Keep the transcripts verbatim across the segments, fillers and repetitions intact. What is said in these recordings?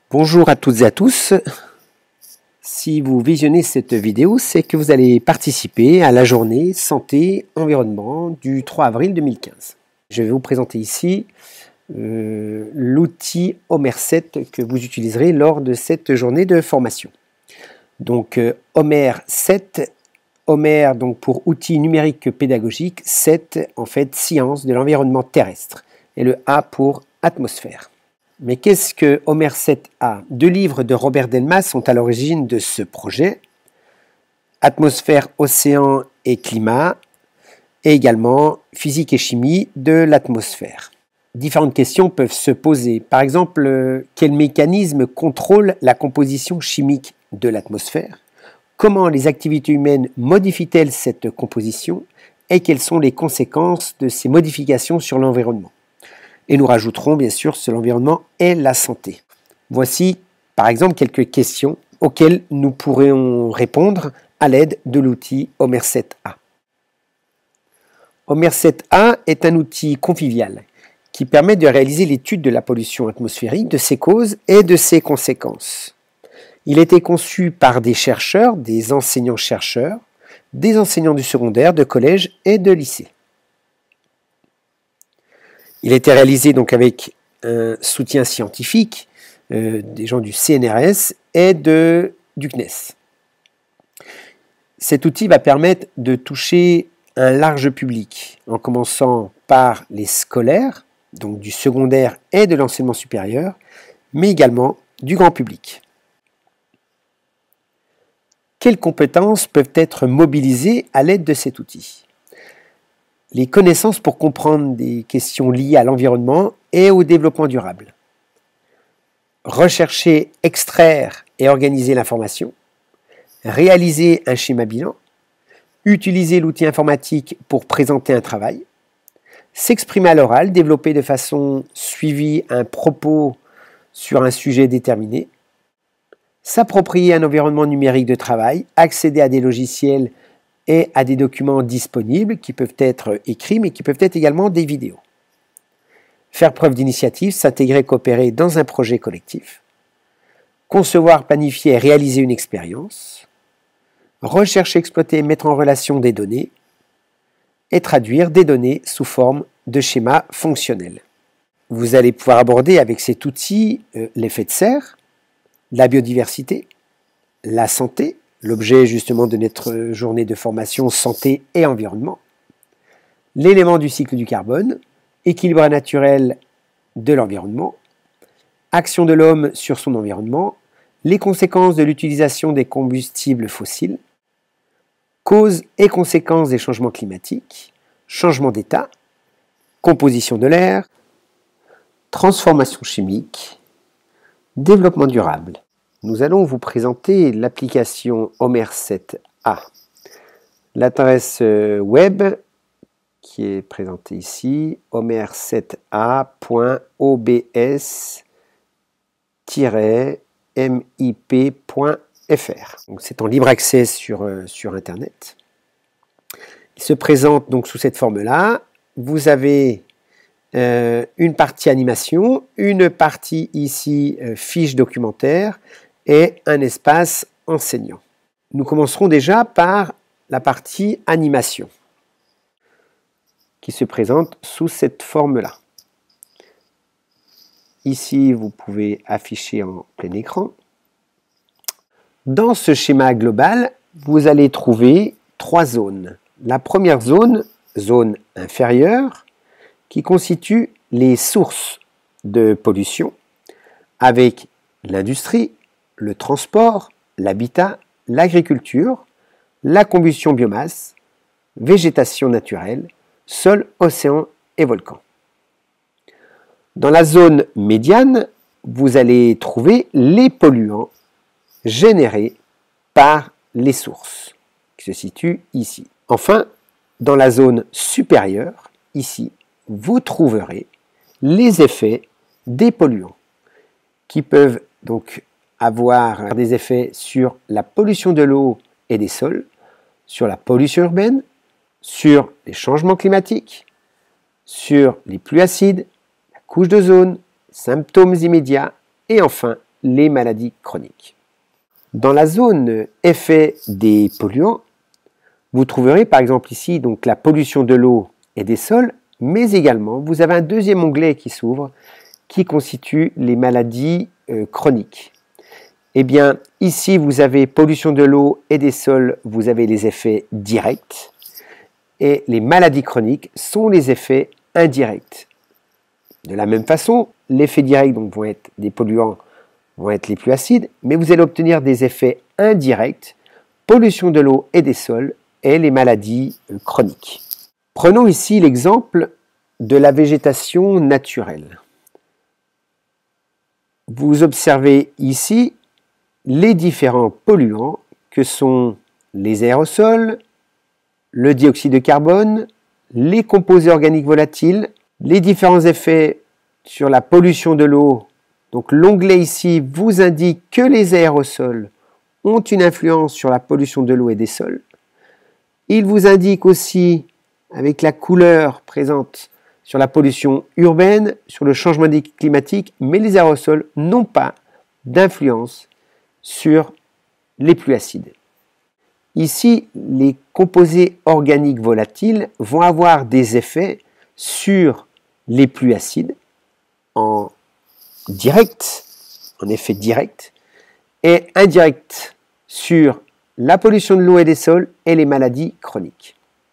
Bonjour à toutes et à tous. Si vous visionnez cette vidéo, c'est que vous allez participer à la journée santé environnement du trois avril deux mille quinze. Je vais vous présenter ici euh, l'outil Homer sept que vous utiliserez lors de cette journée de formation. Donc euh, Homer sept, Homer donc pour outil numérique pédagogique, sept en fait science de l'environnement terrestre et le A pour atmosphère. Mais qu'est-ce que Homer sept A? Deux livres de Robert Delmas sont à l'origine de ce projet, Atmosphère, océan et climat, et également Physique et chimie de l'atmosphère. Différentes questions peuvent se poser. Par exemple, quel mécanisme contrôle la composition chimique de l'atmosphère? Comment les activités humaines modifient-elles cette composition? Et quelles sont les conséquences de ces modifications sur l'environnement? Et nous rajouterons bien sûr sur l'environnement et la santé. Voici par exemple quelques questions auxquelles nous pourrions répondre à l'aide de l'outil Homer sept A. Homer sept A est un outil convivial qui permet de réaliser l'étude de la pollution atmosphérique, de ses causes et de ses conséquences. Il a été conçu par des chercheurs, des enseignants-chercheurs, des enseignants du secondaire, de collège et de lycée. Il a été réalisé donc avec un soutien scientifique euh, des gens du C N R S et de, du C N E S. Cet outil va permettre de toucher un large public, en commençant par les scolaires, donc du secondaire et de l'enseignement supérieur, mais également du grand public. Quelles compétences peuvent être mobilisées à l'aide de cet outil? Les connaissances pour comprendre des questions liées à l'environnement et au développement durable. Rechercher, extraire et organiser l'information. Réaliser un schéma bilan. Utiliser l'outil informatique pour présenter un travail. S'exprimer à l'oral, développer de façon suivie un propos sur un sujet déterminé. S'approprier un environnement numérique de travail, accéder à des logiciels et à des documents disponibles qui peuvent être écrits, mais qui peuvent être également des vidéos. Faire preuve d'initiative, s'intégrer, coopérer dans un projet collectif. Concevoir, planifier et réaliser une expérience. Rechercher, exploiter, mettre en relation des données. Et traduire des données sous forme de schémas fonctionnels. Vous allez pouvoir aborder avec cet outil euh, l'effet de serre, la biodiversité, la santé, l'objet justement de notre journée de formation santé et environnement, l'élément du cycle du carbone, équilibre naturel de l'environnement, action de l'homme sur son environnement, les conséquences de l'utilisation des combustibles fossiles, causes et conséquences des changements climatiques, changement d'état, composition de l'air, transformation chimique, développement durable. Nous allons vous présenter l'application Homer sept A. L'adresse web qui est présentée ici, homer sept a point o b s tiret m i p point f r. C'est en libre accès sur, sur Internet. Il se présente donc sous cette forme-là. Vous avez euh, une partie animation, une partie ici euh, fiche documentaire, et un espace enseignant. Nous commencerons déjà par la partie animation, qui se présente sous cette forme-là. Ici, vous pouvez afficher en plein écran. Dans ce schéma global, vous allez trouver trois zones. La première zone, zone inférieure, qui constitue les sources de pollution, avec l'industrie, le transport, l'habitat, l'agriculture, la combustion biomasse, végétation naturelle, sol, océan et volcans. Dans la zone médiane, vous allez trouver les polluants générés par les sources, qui se situent ici. Enfin, dans la zone supérieure, ici, vous trouverez les effets des polluants, qui peuvent donc avoir des effets sur la pollution de l'eau et des sols, sur la pollution urbaine, sur les changements climatiques, sur les pluies acides, la couche d'ozone, symptômes immédiats et enfin les maladies chroniques. Dans la zone effet des polluants, vous trouverez par exemple ici donc la pollution de l'eau et des sols, mais également vous avez un deuxième onglet qui s'ouvre qui constitue les maladies euh, chroniques. Eh bien, ici, vous avez pollution de l'eau et des sols, vous avez les effets directs, et les maladies chroniques sont les effets indirects. De la même façon, l'effet direct donc, vont être des polluants, vont être les plus acides, mais vous allez obtenir des effets indirects, pollution de l'eau et des sols, et les maladies euh, chroniques. Prenons ici l'exemple de la végétation naturelle. Vous observez ici les différents polluants que sont les aérosols, le dioxyde de carbone, les composés organiques volatiles, les différents effets sur la pollution de l'eau. Donc l'onglet ici vous indique que les aérosols ont une influence sur la pollution de l'eau et des sols. Il vous indique aussi, avec la couleur présente, sur la pollution urbaine, sur le changement climatique, mais les aérosols n'ont pas d'influence sur les pluies acides. Ici, les composés organiques volatiles vont avoir des effets sur les pluies acides en direct, en effet direct, et indirect sur la pollution de l'eau et des sols et les maladies chroniques.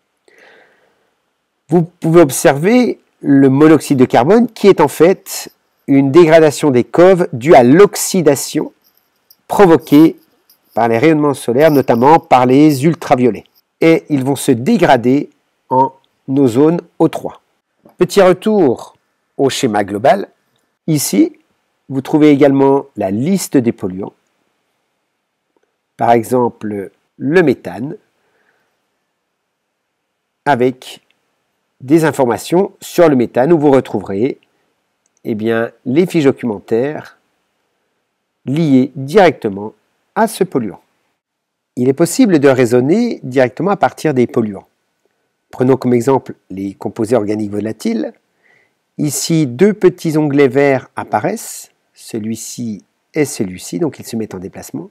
Vous pouvez observer le monoxyde de carbone qui est en fait une dégradation des coves due à l'oxydation provoquée par les rayonnements solaires, notamment par les ultraviolets. Et ils vont se dégrader en ozone O trois. Petit retour au schéma global. Ici, vous trouvez également la liste des polluants. Par exemple, le méthane, avec des informations sur le méthane où vous retrouverez eh bien, les fiches documentaires liées directement à ce polluant. Il est possible de raisonner directement à partir des polluants. Prenons comme exemple les composés organiques volatiles. Ici, deux petits onglets verts apparaissent, celui-ci et celui-ci, donc ils se mettent en déplacement,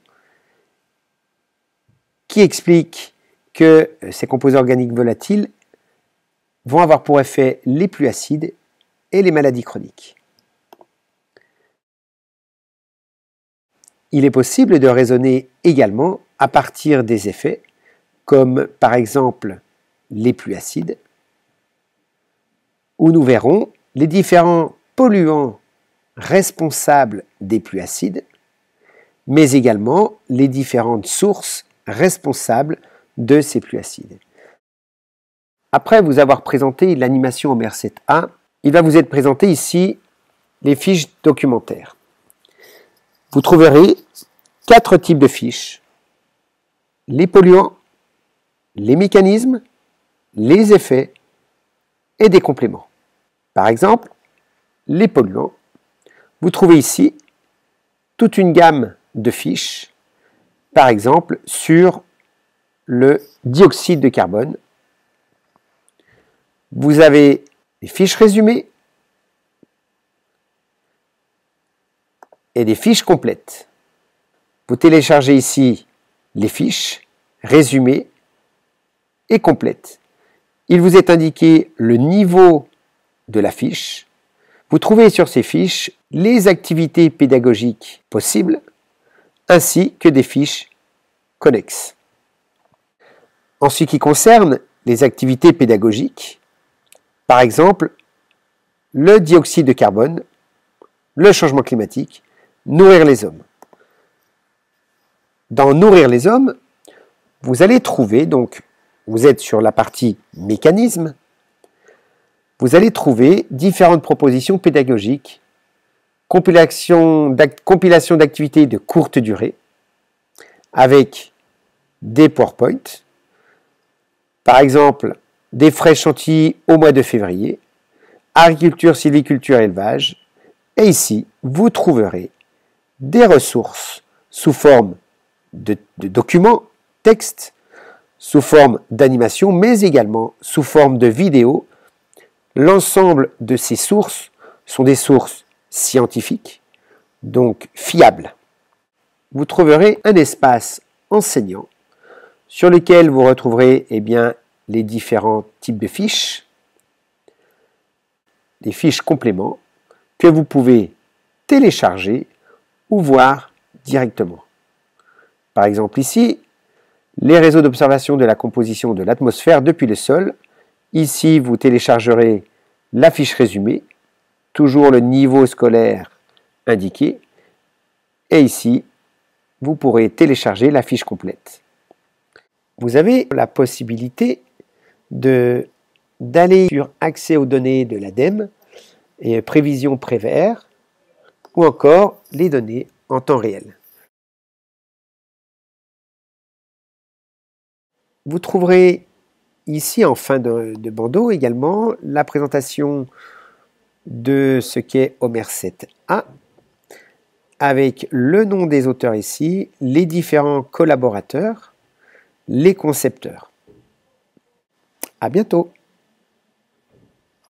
qui expliquent que ces composés organiques volatiles vont avoir pour effet les pluies acides et les maladies chroniques. Il est possible de raisonner également à partir des effets, comme par exemple les pluies acides, où nous verrons les différents polluants responsables des pluies acides, mais également les différentes sources responsables de ces pluies acides. Après vous avoir présenté l'animation Homer sept A, il va vous être présenté ici les fiches documentaires. Vous trouverez quatre types de fiches: les polluants, les mécanismes, les effets et des compléments. Par exemple, les polluants. Vous trouvez ici toute une gamme de fiches, par exemple sur le dioxyde de carbone. Vous avez des fiches résumées et des fiches complètes. Vous téléchargez ici les fiches résumées et complètes. Il vous est indiqué le niveau de la fiche. Vous trouvez sur ces fiches les activités pédagogiques possibles, ainsi que des fiches connexes. En ce qui concerne les activités pédagogiques, par exemple, le dioxyde de carbone, le changement climatique, nourrir les hommes. Dans nourrir les hommes, vous allez trouver, donc, vous êtes sur la partie mécanisme, vous allez trouver différentes propositions pédagogiques, compilation d'activités de courte durée, avec des PowerPoint, par exemple, des frais chantiers au mois de février, agriculture, sylviculture, élevage, et ici, vous trouverez des ressources sous forme de, de documents, textes, sous forme d'animation, mais également sous forme de vidéos. L'ensemble de ces sources sont des sources scientifiques, donc fiable. Vous trouverez un espace enseignant sur lequel vous retrouverez eh bien, les différents types de fiches, des fiches compléments que vous pouvez télécharger ou voir directement. Par exemple ici, les réseaux d'observation de la composition de l'atmosphère depuis le sol. Ici, vous téléchargerez la fiche résumée, toujours le niveau scolaire indiqué. Et ici, vous pourrez télécharger la fiche complète. Vous avez la possibilité de, d'aller sur accès aux données de l'ADEME et prévision Prévert ou encore les données en temps réel. Vous trouverez ici en fin de, de bandeau également la présentation de ce qu'est Homer sept A avec le nom des auteurs ici, les différents collaborateurs, les concepteurs. À bientôt.